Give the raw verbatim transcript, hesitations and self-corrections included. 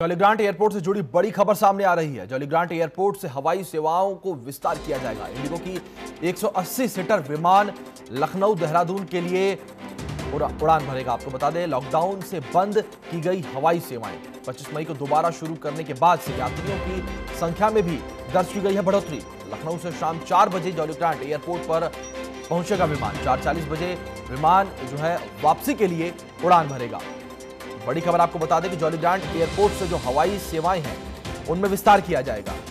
Jolly Grant airport से जुड़ी बड़ी खबर सामने आ रही है। जॉलीग्रांट एयरपोर्ट से हवाई सेवाओं को विस्तार किया जाएगा। इंडिगो की एक सौ अस्सी सीटर विमान लखनऊ देहरादून के लिए उड़ान भरेगा। आपको बता दें, लॉकडाउन से बंद की गई हवाई सेवाएं पच्चीस मई को दोबारा शुरू करने के बाद से यात्रियों की संख्या में भी दर्ज की गई है बढ़ोतरी। लखनऊ से शाम चार बजे जॉलीग्रांट एयरपोर्ट पर पहुंचेगा विमान। चार चालीस बजे विमान जो है वापसी के लिए उड़ान भरेगा। बड़ी खबर आपको बता दें कि जॉलीग्रांट एयरपोर्ट से जो हवाई सेवाएं हैं उनमें विस्तार किया जाएगा।